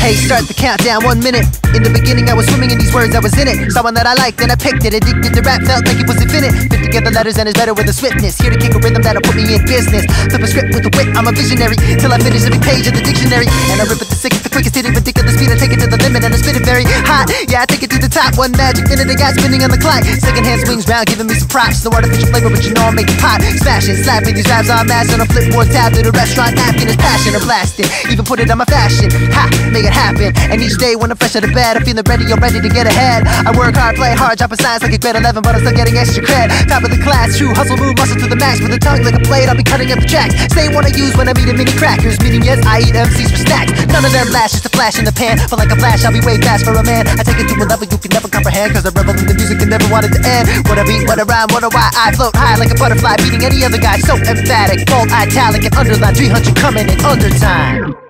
Hey, start the countdown, 1 minute. In the beginning I was swimming in these words, I was in it. Saw one that I liked and I picked it. Addicted to rap, felt like it was infinite. Fit together letters and it's better with a swiftness. Here to kick a rhythm that'll put me in business. Flip a script with a wit, I'm a visionary. Till I finish every page of the dictionary. And I rip it the sickest, the quickest, hitting ridiculous speed. I take it to the limit and I spit it very hot. Yeah, I take it to the top, 1 magic minute I got spinning on the clock. Second hand swings round, giving me some props. No artificial flavor, but you know I'll make it pop. Smashing, slapping these raps on mass on a flipboard tab to the restaurant napkin is passion or blasting. Even put it on my fashion, ha, make it happen. And each day when I'm fresh out of bed, I'm feeling ready, you're ready to get ahead. I work hard, play hard, dropping signs like a grade 11, but I'm still getting extra cred. Top of the class, true hustle, move muscle to the max. With a tongue like a blade, I'll be cutting up the tracks. Same one I use when I'm eating mini crackers. Meaning yes, I eat MCs for snacks. None of them last, just a flash in the pan. But like a flash, I'll be way fast for a man. I take it to a level you can never comprehend, cause I revel in the music and never want it to end. What a beat, what a rhyme, what a why. I float high like a butterfly, beating any other guy. So emphatic, bold, italic, and underline. 300 coming in under time.